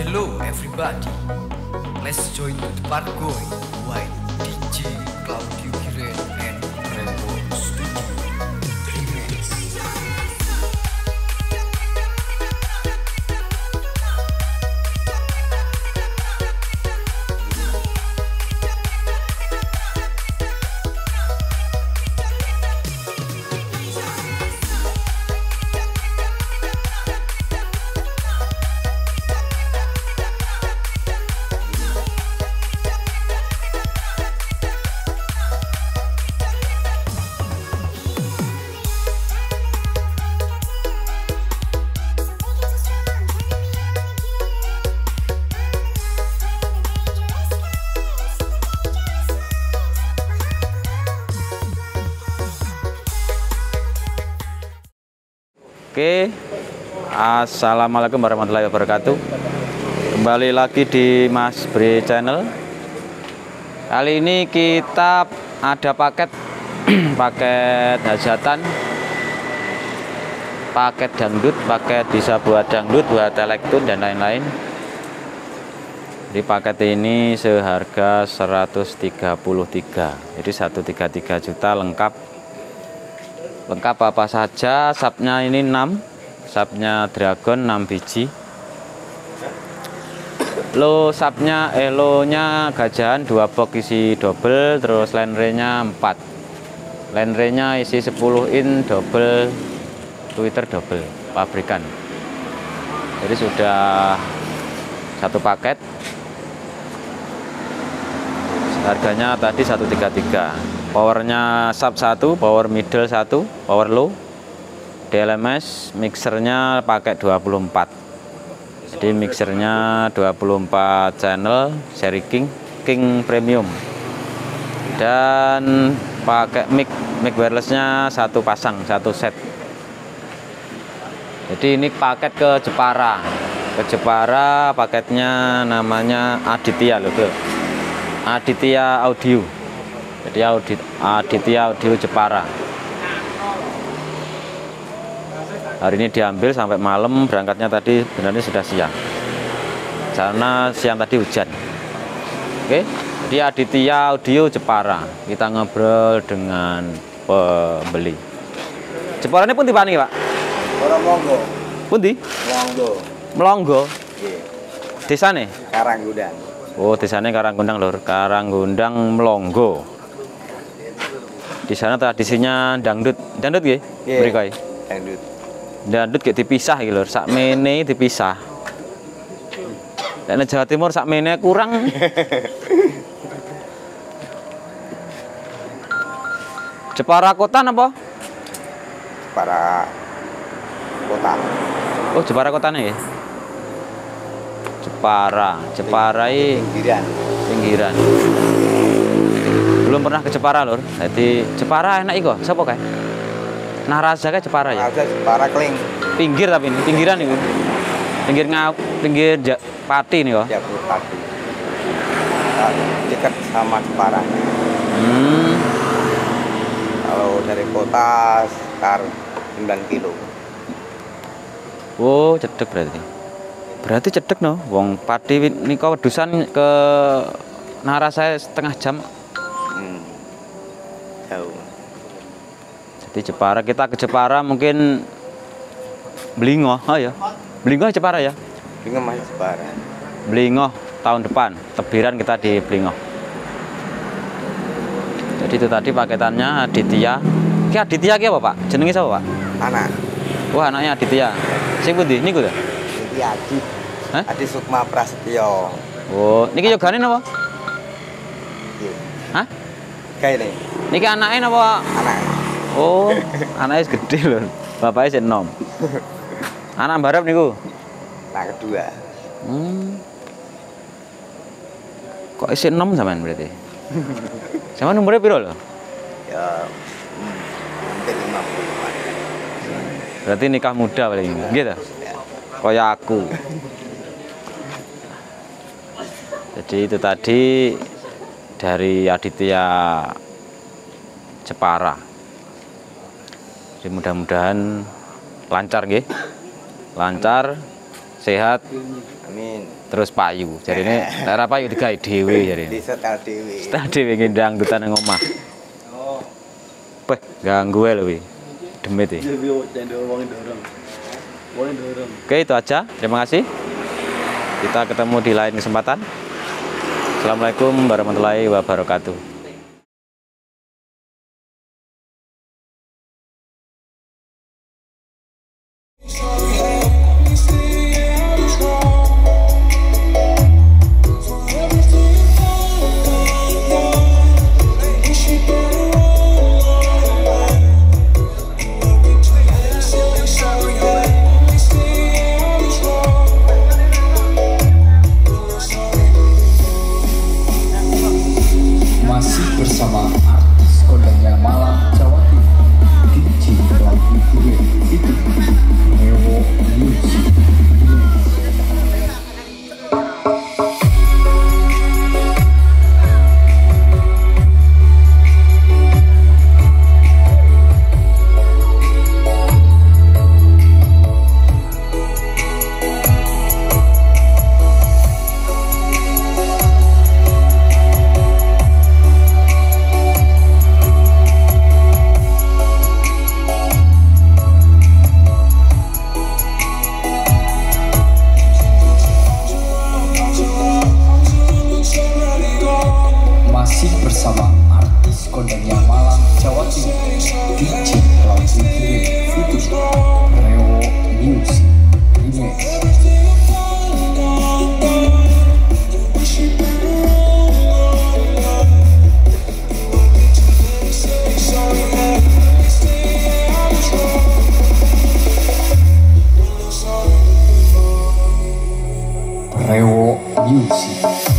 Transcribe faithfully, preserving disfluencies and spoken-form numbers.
Hello everybody, let's join to the party while D J Claudio Kiren and Rainbow Studio Remix. Oke, assalamualaikum warahmatullahi wabarakatuh. Kembali lagi di Mas Bre Channel. Kali ini kita ada paket paket hajatan, paket dangdut, paket bisa buat dangdut, buat elektron dan lain-lain. Di paket ini seharga seratus tiga puluh tiga, jadi seratus tiga puluh tiga juta lengkap. Lengkap apa saja, subnya ini enam, subnya Dragon enam biji. Lo subnya elo nya gajahan dua box isi double, terus lenrenya empat. Lenrenya isi sepuluh in double, Twitter double pabrikan. Jadi sudah satu paket. Harganya tadi seratus tiga puluh tiga. Powernya sub satu, power middle satu, power low, D L M S, mixernya pakai dua puluh empat. Jadi mixernya dua puluh empat channel seri King, King Premium. Dan pakai mic, mic wirelessnya satu pasang, satu set. Jadi ini paket ke Jepara. Ke Jepara paketnya namanya Aditya loh, tuh. Aditya Audio. Jadi audit Aditya Audio Jepara. Hari ini diambil sampai malam, berangkatnya tadi sebenarnya sudah siang. Karena siang tadi hujan. Oke, jadi Aditya Audio Jepara. Kita ngobrol dengan pembeli. Jepara ini pun tiba nih, Pak? Orang Monggo. Pundi? Monggo. Melonggo. Nggih. Desane? Karanggundang. Oh, desane Karanggundang, Lur. Karanggundang Melonggo. Di sana tradisinya dangdut, dangdut nggih? Nggih. Mriko iki. Dangdut. Dangdut kayak dipisah iki, Lur. Sakmene dipisah. Nek Jawa Timur sakmene kurang. Jepara kota napa? Para kota. Oh, Jepara kotane nggih. Jepara, Jepara iki Pinggiran. pinggiran. Belum pernah ke Jepara, Lur. Jadi Jepara enak iko. Siapa kae? Naraza kae Jepara ya. Ada para Kling. Pinggir tapi ini pinggiran itu. Pinggir ngau, pinggir ja, Pati nih kok. Ya, Pati. Nah, dekat sama Jepara. Hmm. Kalau dari kota sekitar sembilan kilo. Oh, cedek berarti. Berarti cedek no. Wong Pati nika wedusan ke Naraza setengah jam. Hmm. Jauh. Di Jepara, kita ke Jepara mungkin Blingo, oh ya, Blingo Jepara ya, Bingung masih Jepara. Blingo tahun depan, tebiran kita di Blingo. Jadi itu tadi paketannya Aditya. Ki Aditya ki apa Pak? Jenenge siapa Pak? Anak. Wah anaknya Aditya. Sing pundi? Niku lho. Iki Adi. Hah? Adi Sukma Prasetyo. Oh, niki yogane napa? Nggih. Hah? Kayak ini. Niki anaknya napa? Anak. Oh, anaknya gede lho. Bapaknya enom. Anak barep niku. Anak kedua. Hmm. Kok isi enam sampean berarti? Sama umurnya piro lho? Ya hmm, hampir lima puluh-an. Berarti nikah muda paling gitu. Ya. Kayak aku. Jadi itu tadi dari Aditya Jepara. Jadi mudah-mudahan lancar nggih. Lancar sehat, Amin. terus payu. Jadi ini daerah payu digawe dhewe jadi. Di setel dewi. Setel dhewe ngendang dangdutan nang omah. Oh. Weh, ganggu lho wi. Demit iki. Oke, itu aja. Terima kasih. Kita ketemu di lain kesempatan. Assalamualaikum warahmatullahi wabarakatuh. Masih bersama artis kondangnya Malang, Jawa Timur, D J Claudio Kiren, itu Neo Music. Masih bersama artis kondangnya Malang, Jawa Timur, D J Claudio Kiren, itu Neo Music. Remix. Rewo Music.